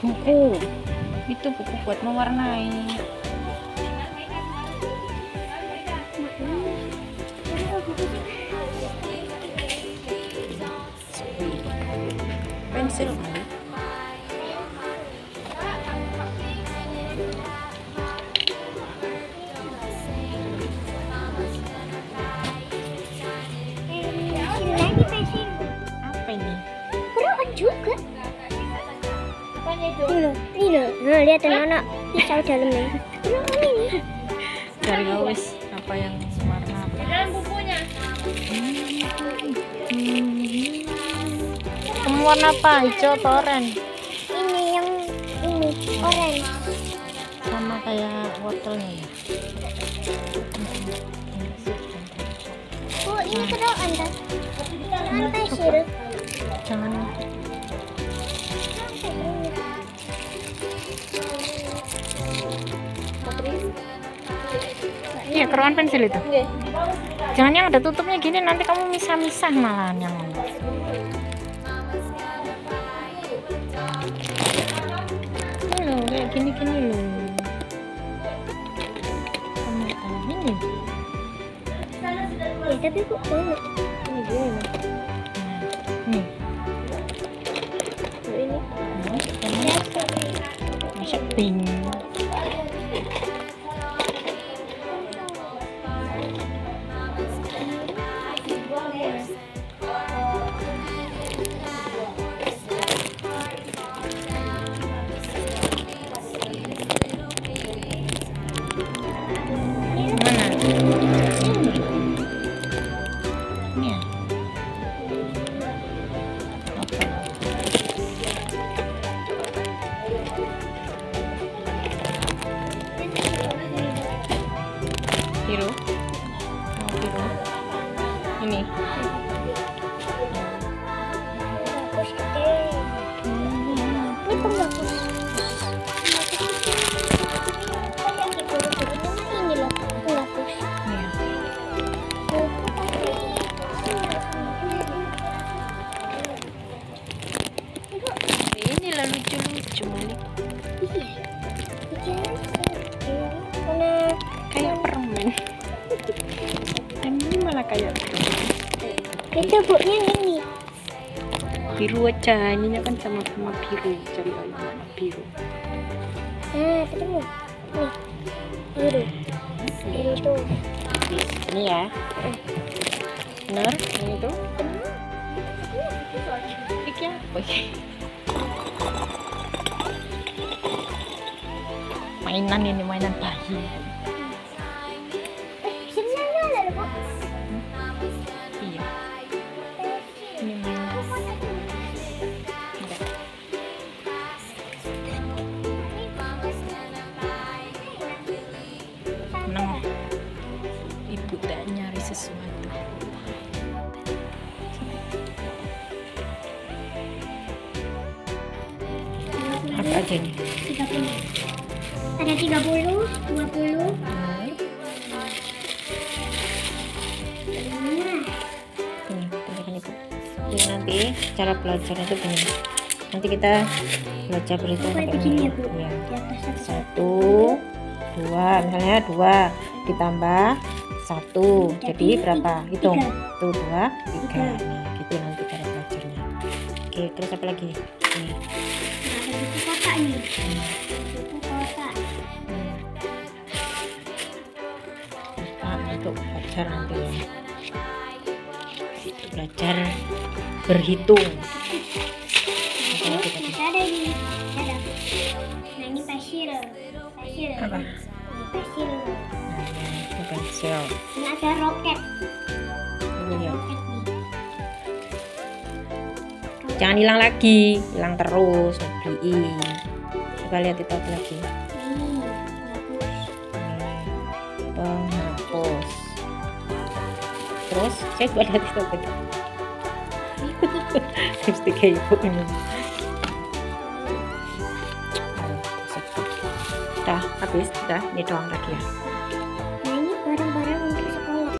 buku. Itu buku buat mewarnai. Pensil. Apa ini? Quran juga. Ini loh, nah, lihat anak pisau dalamnya. Quran ini. Cari wis apa yang warna apa? Dalam bukunya. Kamu warna apa? Hijau atau oranye? Ini yang ini orange. Sama kayak wortelnya ya. Oh, ini Quran kan? Quran pasir. Jangan. Iya, keruan pensil itu. Jangan yang ada tutupnya gini, nanti kamu misah-misah malahan yang mana. Ini loh, kayak gini-gini loh. Kamu tahu ini? Ya, tapi kok banyak. Ini gini loh. Nih. Oh, ini. Masuk pink. Biru, mau biru. Ini. Bagus gede. Ini pembungkus. Kayak gitu. Ini loh, pembungkus. Iya. Ini lah lucu-lucu. Kayak permen. Dan ini malah kayak permen. Itu bukunya ini. Biru aja, ininya kan sama-sama biru, cari warna biru. Nah, ketemu. Nih. Biru. Biru tuh. Ini ya. Benar, ini tuh. Iki apa ya? Mainan ini, mainan bayi. Sebenarnya ada loh, Bu. Iya. Ini mainan. Enggak. Menang. Ibu tak nyari sesuatu. Apa aja nih? 30. Ada 30, 20. Nah, Ini, tunjukkan ibu. Jadi nanti cara belajarnya itu begini. Nanti kita belajar berhitung Sampai sampai begini ini. ya, Bu. Ya. Di atas satu. 1, 2, misalnya 2 ditambah 1. Jadi berapa? Hitung. 1, 2, 3. Nah, gitu nanti cara belajarnya. Oke, terus apa lagi? Ini. Nah, ada buku kotak nih. Buku kotak. Untuk belajar nanti ya. Belajar berhitung. Apa lagi tadi? Ada ini. Ada. Nah, ini pasir. Pasir. Apa? Ini pasir. Ini pensil. Ini ada roket. Ini ya. Roket nih. Jangan hilang lagi, hilang terus, beliin. Coba lihat itu apa lagi. Ini bagus. Penghapus. Terus saya juga lihat itu apa itu. Lipstick kayak ibu ini. Udah habis, udah ini doang lagi ya.